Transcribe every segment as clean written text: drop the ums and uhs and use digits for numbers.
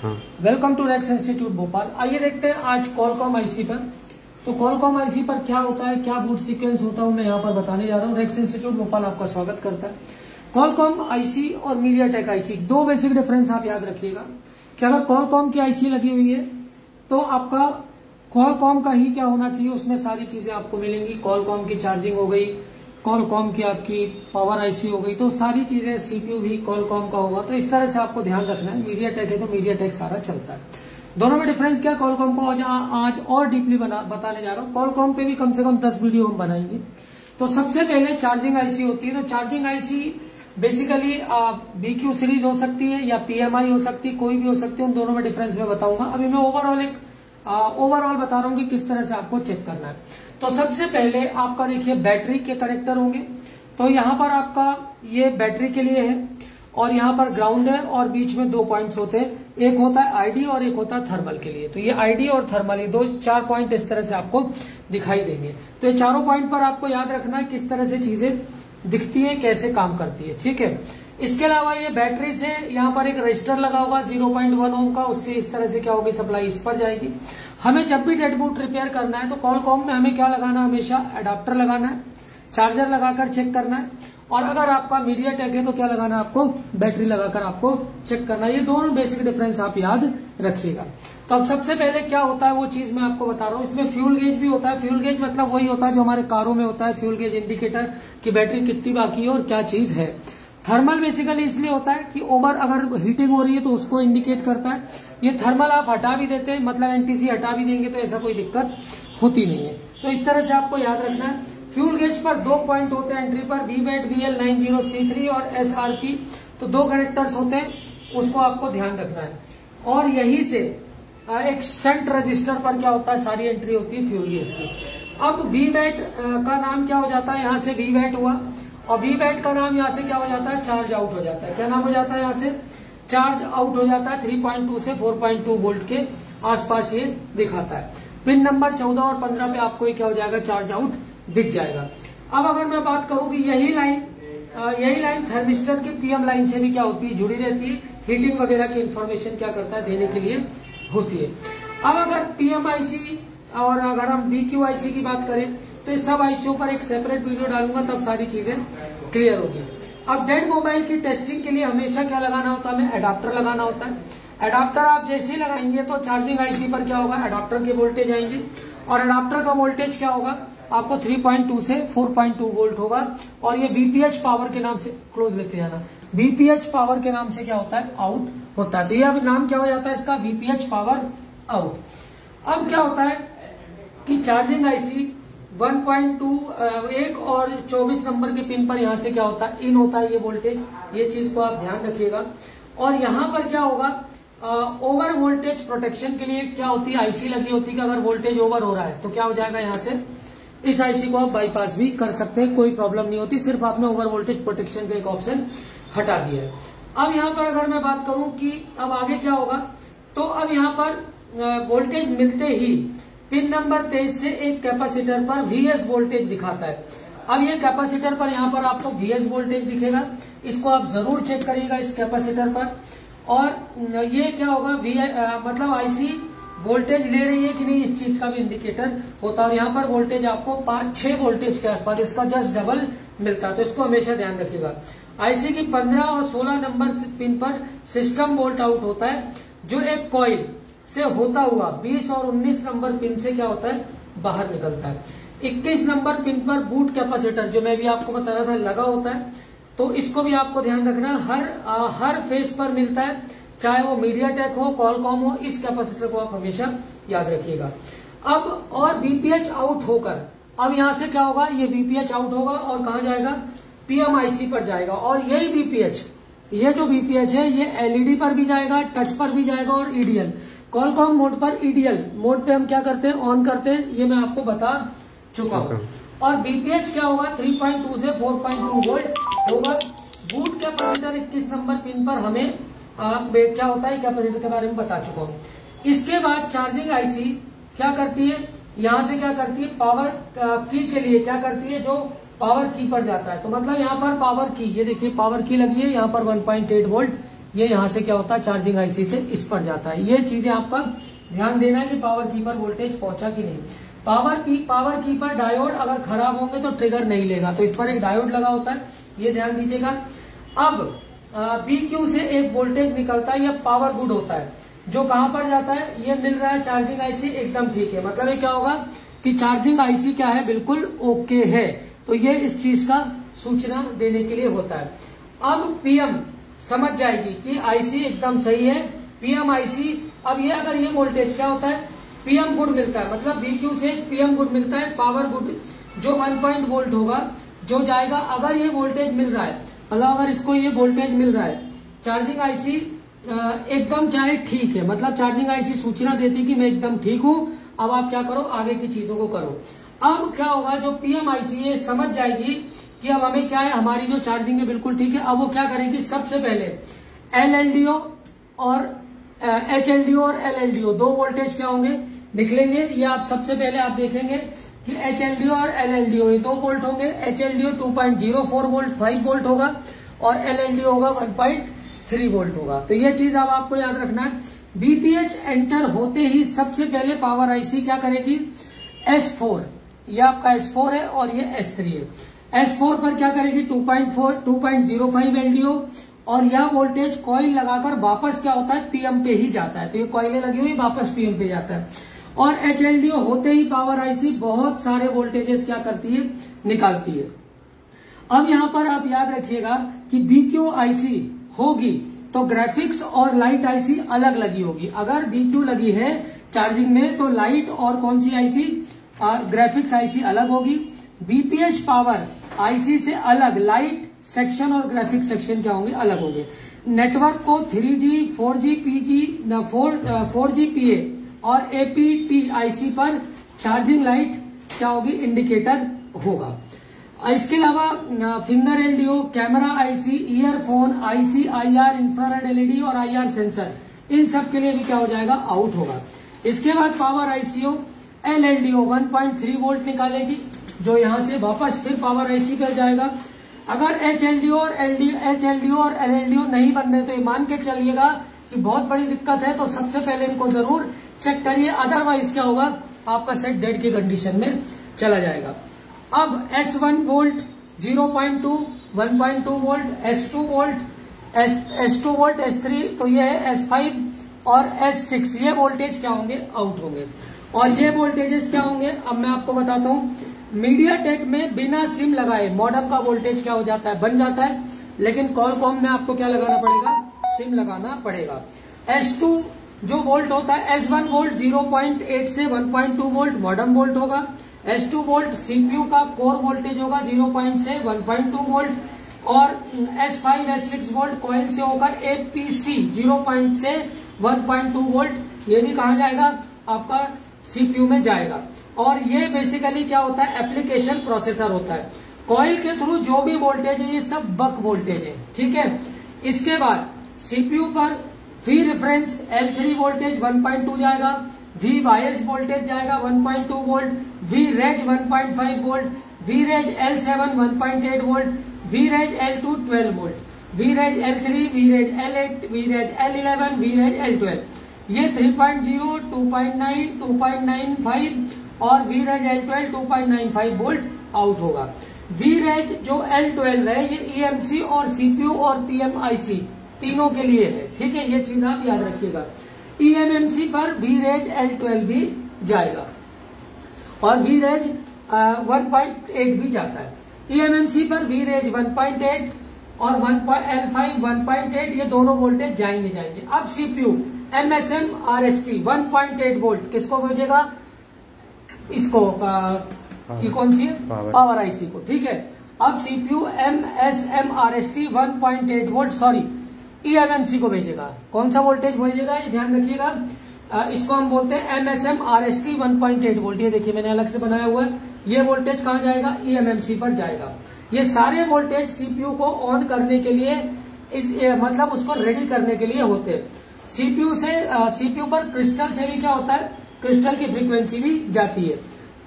Welcome to रैक्स institute Bhopal. आइए देखते हैं आज कॉलकॉम आईसी पर। तो कॉलकॉम आईसी पर क्या होता है, क्या बूट सीक्वेंस होता है, मैं यहाँ पर बताने जा रहा हूँ। रैक्स इंस्टीट्यूट भोपाल आपका स्वागत करता है। कॉलकॉम आईसी और मीडियाटेक आईसी, दो बेसिक डिफरेंस आप याद रखिएगा कि अगर कॉलकॉम की आईसी लगी हुई है तो आपका कॉलकॉम का ही क्या होना चाहिए, उसमें सारी चीजें आपको मिलेंगी। कॉलकॉम की चार्जिंग हो गई, कॉलकॉम की आपकी पावर आईसी हो गई, तो सारी चीजें सीपीयू भी कॉलकॉम का होगा। तो इस तरह से आपको ध्यान रखना है। मीडियाटेक है तो मीडियाटेक सारा चलता है। दोनों में डिफरेंस क्या, कॉलकॉम को आज और डीपली बताने जा रहा हूँ। कॉलकॉम पे भी कम से कम 10 वीडियो हम बनाएंगे। तो सबसे पहले चार्जिंग आईसी होती है। तो charging IC basically BQ series हो सकती है या PMI हो सकती है, कोई भी हो सकती है। उन दोनों में डिफरेंस मैं बताऊंगा। अभी मैं ओवरऑल बता रहा हूँ कि किस तरह से आपको चेक करना है। तो सबसे पहले आपका देखिए बैटरी के कनेक्टर होंगे। तो यहाँ पर आपका ये बैटरी के लिए है और यहाँ पर ग्राउंड है और बीच में 2 पॉइंट्स होते हैं, एक होता है आईडी और एक होता है थर्मल के लिए। तो ये आईडी और थर्मल, ये 4 पॉइंट इस तरह से आपको दिखाई देंगे। तो ये चारों पॉइंट पर आपको याद रखना है किस तरह से चीजें दिखती है, कैसे काम करती है, ठीक है। इसके अलावा ये बैटरी से यहाँ पर एक रजिस्टर लगा होगा 0.1 ओम का, उससे इस तरह से क्या होगी, सप्लाई इस पर जाएगी। हमें जब भी डेड बूट रिपेयर करना है तो कॉलकॉम में हमें क्या लगाना है, हमेशा अडाप्टर लगाना है, चार्जर लगाकर चेक करना है। और अगर आपका मीडियाटेक है तो क्या लगाना है, आपको बैटरी लगाकर आपको चेक करना है। ये दोनों बेसिक डिफरेंस आप याद रखिएगा। तो अब सबसे पहले क्या होता है वो चीज मैं आपको बता रहा हूँ। इसमें फ्यूल गेज भी होता है। फ्यूल गेज मतलब वही होता है जो हमारे कारों में होता है, फ्यूल गेज इंडिकेटर कि बैटरी कितनी बाकी है और क्या चीज है। थर्मल बेसिकली इसलिए होता है कि ओवर अगर हीटिंग हो रही है तो उसको इंडिकेट करता है। ये थर्मल आप हटा भी देते हैं, मतलब NTC हटा भी देंगे तो ऐसा कोई दिक्कत होती नहीं है। तो इस तरह से आपको याद रखना है। फ्यूल गेज पर 2 पॉइंट होते हैं एंट्री पर, VVAT VL90C3 और SRP। तो 2 कनेक्टर्स होते हैं, उसको आपको ध्यान रखना है। और यही से एक शंट रजिस्टर पर क्या होता है, सारी एंट्री होती है फ्यूल गेज की। अब VVAT का नाम क्या हो जाता है, यहाँ से VVAT हुआ और VVAT का नाम यहाँ से क्या हो जाता है, चार्ज आउट हो जाता है। क्या नाम हो जाता है, यहाँ से चार्ज आउट हो जाता है। 3.2 से 4.2 वोल्ट के आसपास ये दिखाता है। पिन नंबर 14 और 15 पे आपको ये क्या हो जाएगा, चार्ज आउट दिख जाएगा। अब अगर मैं बात करूं कि यही लाइन थर्मिस्टर की PM लाइन से भी क्या होती है, जुड़ी रहती है। हीटिंग वगैरह की इंफॉर्मेशन क्या करता है, देने के लिए होती है। अब अगर PMIC और अगर हम BQIC की बात करें तो इस सब आईसीओ पर एक सेपरेट वीडियो डालूंगा, तब सारी चीजें क्लियर होगी। अब डेड मोबाइल की टेस्टिंग के लिए हमेशा क्या लगाना होता है, हमें अडाप्टर लगाना होता है। अडाप्टर आप जैसे ही लगाएंगे तो चार्जिंग आईसी पर क्या होगा, अडाप्टर के वोल्टेज आएंगे और अडाप्टर का वोल्टेज क्या होगा, आपको 3.2 से 4.2 वोल्ट होगा। और ये VPH पावर के नाम से, क्लोज लेते जाना, VPH पावर के नाम से क्या होता है, आउट होता है। तो ये अब नाम क्या हो जाता है इसका, VPH पावर आउट। अब क्या होता है कि चार्जिंग आईसी 1 और 24 नंबर के पिन पर यहाँ से क्या होता है, इन होता है ये वोल्टेज। ये चीज को आप ध्यान रखिएगा। और यहाँ पर क्या होगा, ओवर वोल्टेज प्रोटेक्शन के लिए क्या होती है, आईसी लगी होती है कि अगर वोल्टेज ओवर हो रहा है तो क्या हो जाएगा, यहाँ से इस आईसी को आप बाईपास भी कर सकते हैं, कोई प्रॉब्लम नहीं होती। सिर्फ आपने ओवर वोल्टेज प्रोटेक्शन का एक ऑप्शन हटा दिया है। अब यहाँ पर अगर मैं बात करूं कि अब आगे क्या होगा, तो अब यहाँ पर वोल्टेज मिलते ही पिन नंबर 23 से एक कैपेसिटर पर VS वोल्टेज दिखाता है। अब ये कैपेसिटर पर यहाँ पर आपको VS वोल्टेज दिखेगा, इसको आप जरूर चेक करिएगा इस कैपेसिटर पर। और ये क्या होगा, मतलब आईसी वोल्टेज ले रही है कि नहीं, इस चीज का भी इंडिकेटर होता है। और यहाँ पर वोल्टेज आपको 5-6 वोल्टेज के आसपास, इसका जस्ट डबल मिलता है। तो इसको हमेशा ध्यान रखिएगा। आईसी की 15 और 16 नंबर पिन पर सिस्टम वोल्ट आउट होता है, जो एक कॉइल से होता हुआ 20 और 19 नंबर पिन से क्या होता है, बाहर निकलता है। 21 नंबर पिन पर बूट कैपेसिटर, जो मैं भी आपको बता रहा था, लगा होता है। तो इसको भी आपको ध्यान रखना, हर फेस पर मिलता है, चाहे वो मीडियाटेक हो, कॉलकॉम हो। इस कैपेसिटर को आप हमेशा याद रखिएगा। अब और VPH आउट होकर अब यहाँ से क्या होगा, ये VPH आउट होगा और कहाँ जाएगा, PMIC पर जाएगा। और यही VPH, ये जो VPH है ये LED पर भी जाएगा, टच पर भी जाएगा और EDL, कॉलकॉम मोड पर EDL मोड पे हम क्या करते हैं, ऑन करते हैं, ये मैं आपको बता चुका हूँ। और VPH क्या होगा, 3.2 से 4.2 वोल्ट होगा। बूट कैपेसिटर 21 नंबर पिन पर हमें क्या होता है, कैपेसिटर के बारे में बता चुका हूँ। इसके बाद चार्जिंग आईसी क्या करती है, यहाँ से क्या करती है, पावर की के लिए क्या करती है, जो पावर की पर जाता है। तो मतलब यहाँ पर पावर की, ये देखिए पावर की लगी है, यहाँ पर 1.8 वोल्ट ये यहाँ से क्या होता है, चार्जिंग आईसी से इस पर जाता है। ये चीजें आपका ध्यान देना है कि पावर की पर वोल्टेज पहुंचा कि नहीं। पावर की पर डायोड अगर खराब होंगे तो ट्रिगर नहीं लेगा, तो इस पर एक डायोड लगा होता है, ये ध्यान दीजिएगा। अब BQ से एक वोल्टेज निकलता है, यह पावर गुड होता है, जो कहां पर जाता है, ये मिल रहा है चार्जिंग आईसी, एकदम ठीक है। मतलब ये क्या होगा कि चार्जिंग आईसी क्या है, बिल्कुल ओके है। तो ये इस चीज का सूचना देने के लिए होता है। अब PM समझ जाएगी कि आईसी एकदम सही है, PM आईसी। अब ये अगर ये वोल्टेज क्या होता है, PM गुड मिलता है, मतलब BQ से PM गुड मिलता है, पावर गुड जो 1 वोल्ट होगा जो जाएगा। अगर ये वोल्टेज मिल रहा है, मतलब अगर इसको ये वोल्टेज मिल रहा है, चार्जिंग आईसी एकदम क्या है, ठीक है, मतलब चार्जिंग आईसी सूचना देती कि मैं एकदम ठीक हूं, अब आप क्या करो, आगे की चीजों को करो। अब क्या होगा, जो PM आईसी ये समझ जाएगी कि अब हमें क्या है, हमारी जो चार्जिंग है बिल्कुल ठीक है। अब वो क्या करेगी, सबसे पहले LLDO और HLDO और LLDO दो वोल्टेज क्या होंगे, निकलेंगे। ये आप सबसे पहले आप देखेंगे कि HLDO और LLDO ये 2 वोल्ट होंगे। HLDO 2.04 वोल्ट 5 वोल्ट होगा और LLDO होगा 1.3 वोल्ट होगा। तो ये चीज अब आपको याद रखना है। BPH एंटर होते ही सबसे पहले पावर आईसी क्या करेगी, S4, ये आपका S4 है और ये S3 है। S4 पर क्या करेगी, 2.05 LDO, और यह वोल्टेज कॉइल लगाकर वापस क्या होता है, PM पे ही जाता है। तो ये कॉइलें लगी हुई वापस PM पे जाता है। और HLDO होते ही पावर आईसी बहुत सारे वोल्टेजेस क्या करती है, निकालती है। अब यहां पर आप याद रखिएगा कि BQ आईसी होगी तो ग्राफिक्स और लाइट आईसी अलग लगी होगी। अगर BQ लगी है चार्जिंग में तो लाइट और कौन सी आईसी, ग्राफिक्स आईसी अलग होगी। BPH पावर आईसी से अलग लाइट सेक्शन और ग्राफिक्स सेक्शन क्या होंगे, अलग होंगे। नेटवर्क को 3G 4G PG 4G PA और APT आईसी पर चार्जिंग लाइट क्या होगी, इंडिकेटर होगा। इसके अलावा finger LDO, camera IC, earphone IC, IR infrared LED और IR सेंसर, इन सब के लिए भी क्या हो जाएगा, आउट होगा। इसके बाद पावर आईसीओ LLDO 1.3 वोल्ट निकालेगी, जो यहां से वापस फिर पावर आईसी पे जाएगा। अगर HLDO और LLDO नहीं बन रहे तो ये मान के चलिएगा कि बहुत बड़ी दिक्कत है, तो सबसे पहले इनको जरूर चेक करिए, अदरवाइज क्या होगा, आपका सेट डेड की कंडीशन में चला जाएगा। अब S1 volt 0.2 1.2 volt, S2 volt, S2 volt, S3, तो ये है S5 और S6, ये वोल्टेज क्या होंगे, आउट होंगे। और ये वोल्टेजेस क्या होंगे, अब मैं आपको बताता हूं। मीडियाटेक में बिना सिम लगाए मॉडेम का वोल्टेज क्या हो जाता है, बन जाता है, लेकिन कॉलकॉम में आपको क्या लगाना पड़ेगा, सिम लगाना पड़ेगा। S2 जो वोल्ट होता है, S1 वोल्ट 0.8 से 1.2 वोल्ट मॉडेम वोल्ट होगा। S2 वोल्ट CPU का कोर वोल्टेज होगा 0. से 1.2 वोल्ट, और S5 S6 वोल्ट कॉइल से होकर APC 0. से 1.2 वोल्ट, ये भी कहा जाएगा, आपका CPU में जाएगा। और ये बेसिकली क्या होता है, एप्लीकेशन प्रोसेसर होता है। कॉइल के थ्रू जो भी वोल्टेज है ये सब बक वोल्टेज है, ठीक है। इसके बाद CPU पर V रेफरेंस L3 वोल्टेज 1.2 जाएगा, V बायस वोल्टेज जाएगा 1.2 volt, V reg 1.5 volt, V reg L7 1.8 volt, V reg L2 12 volt, V reg L3, V reg L8, V reg L11, V reg L12, ये 3.0, 2.9, 2.95 और V reg L12 2.95 volt out होगा। V reg जो L12 है ये EMC और CPU और PMIC तीनों के लिए है, ठीक है, ये चीज आप याद रखिएगा। EMMC पर V रेज L12 भी जाएगा और V रेज 1.8 भी जाता है। EMMC पर V रेज 1.8 और L5 1.8, ये दोनों वोल्टेज जाएंगे। अब CPU MSM RST 1.8 वोल्ट किसको भेजेगा, इसको ये कौन सी है, पावर आईसी को, ठीक है। अब CPU MSM RST 1.8 volt sorry EMMC को भेजेगा, कौन सा वोल्टेज भेजेगा, ये ध्यान रखिएगा। इसको हम बोलते हैं MSM RST 1.8 वोल्ट, ये देखिए मैंने अलग से बनाया हुआ है। ये वोल्टेज कहाँ जाएगा, EMMC पर जाएगा। ये सारे वोल्टेज CPU को ऑन करने के लिए मतलब उसको रेडी करने के लिए होते हैं। CPU पर क्रिस्टल से भी क्या होता है, क्रिस्टल की फ्रीक्वेंसी भी जाती है।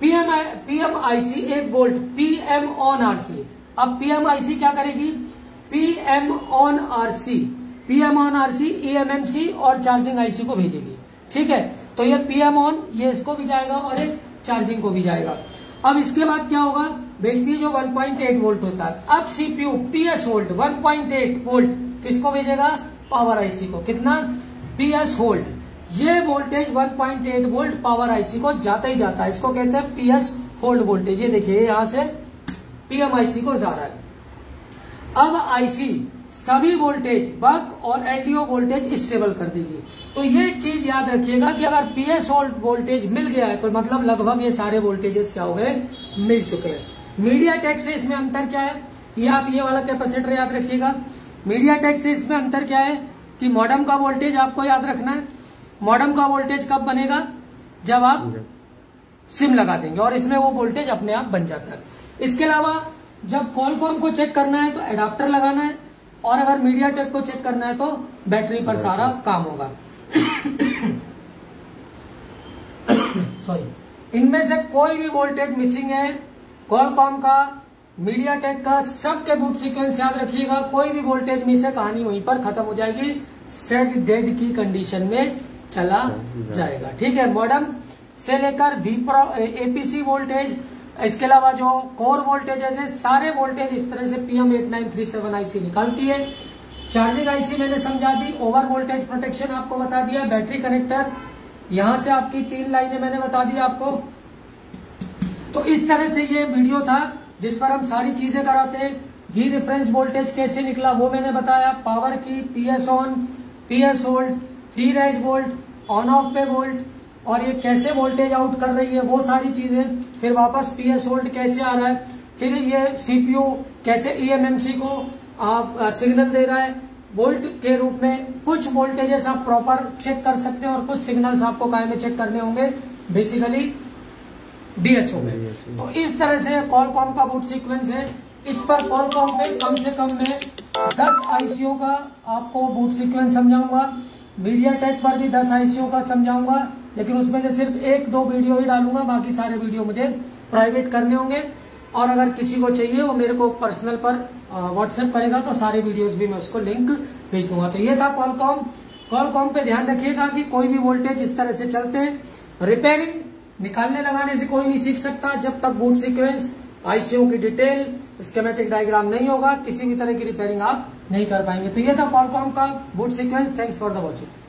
PMIC 1 volt PM on RC। अब PMIC क्या करेगी, PM on RC PM on RC, eMMC और चार्जिंग IC को भेजेगी। ठीक है, तो ये PM ऑन ये इसको भी जाएगा और एक चार्जिंग को भी जाएगा। अब इसके बाद क्या होगा, बेसिकली जो 1.8 वोल्ट होता है, अब CPU PS होल्ड 1.8 वोल्ट किसको भेजेगा, पावर IC को। कितना, PS होल्ड। ये वोल्टेज 1.8 वोल्ट पावर IC को जाता ही जाता है, इसको कहते हैं PS होल्ड वोल्टेज। ये देखिए यहां से PM IC को जा रहा है। अब IC सभी वोल्टेज बक और LDO वोल्टेज स्टेबल कर देगी। तो ये चीज याद रखिएगा कि अगर PS होल्ड वोल्टेज मिल गया है तो मतलब लगभग ये सारे वोल्टेजेस क्या हो गए, मिल चुके हैं। मीडियाटेक से इसमें अंतर क्या है, ये आप ये वाला कैपेसिटर याद रखिएगा। मीडियाटेक से इसमें अंतर क्या है कि मॉडेम का वोल्टेज आपको याद रखना है। मॉडेम का वोल्टेज कब बनेगा, जब आप सिम लगा देंगे, और इसमें वो वोल्टेज अपने आप बन जाता है। इसके अलावा जब कॉलकॉम को चेक करना है तो एडाप्टर लगाना है, और अगर मीडियाटेक को चेक करना है तो बैटरी पर सारा काम होगा। सॉरी, इनमें से कोई भी वोल्टेज मिसिंग है, कॉलकॉम का, मीडियाटेक का, सबके बूट सीक्वेंस याद रखिएगा। कोई भी वोल्टेज मिस है, कहानी वहीं पर खत्म हो जाएगी, सेट डेड की कंडीशन में चला जाएगा। ठीक है, मॉडेम से लेकर APC वोल्टेज, इसके अलावा जो कोर वोल्टेजेस है, सारे वोल्टेज इस तरह से PM8937 IC निकालती है। चार्जिंग IC मैंने समझा दी, ओवर वोल्टेज प्रोटेक्शन आपको बता दिया, बैटरी कनेक्टर, यहां से आपकी 3 लाइनें मैंने बता दी आपको। तो इस तरह से ये वीडियो था जिस पर हम सारी चीजें कराते हैं। V रेफरेंस वोल्टेज कैसे निकला वो मैंने बताया, पावर की, PS on, PS hold, free range volt, on off पे वोल्ट, और ये कैसे वोल्टेज आउट कर रही है वो सारी चीजें। फिर वापस PS होल्ड कैसे आ रहा है, फिर ये CPU कैसे eMMC को आप सिग्नल दे रहा है वोल्ट के रूप में। कुछ वोल्टेजेस आप प्रॉपर चेक कर सकते हैं और कुछ सिग्नल्स आपको काय में चेक करने होंगे, बेसिकली DSO में। तो इस तरह से कॉलकॉम का बूट सीक्वेंस है। इस पर कॉलकॉम पे कम से कम मैं 10 ICO का आपको बूट सीक्वेंस समझाऊंगा, मीडियाटेक पर भी 10 ICO का समझाऊंगा, लेकिन उसमें से सिर्फ 1-2 वीडियो ही डालूंगा, बाकी सारे वीडियो मुझे प्राइवेट करने होंगे। और अगर किसी को चाहिए वो मेरे को पर्सनल पर व्हाट्सएप करेगा तो सारे वीडियोस भी मैं उसको लिंक भेज दूंगा। तो ये था कॉलकॉम। कॉलकॉम पे ध्यान रखिएगा कि कोई भी वोल्टेज इस तरह से चलते हैं। रिपेयरिंग निकालने लगाने से कोई नहीं सीख सकता जब तक बूट सीक्वेंस, ICO की डिटेल, स्कीमेटिक डायग्राम नहीं होगा, किसी भी तरह की रिपेयरिंग आप नहीं कर पाएंगे। तो ये था कॉलकॉम का boot sequence. Thanks for the watching.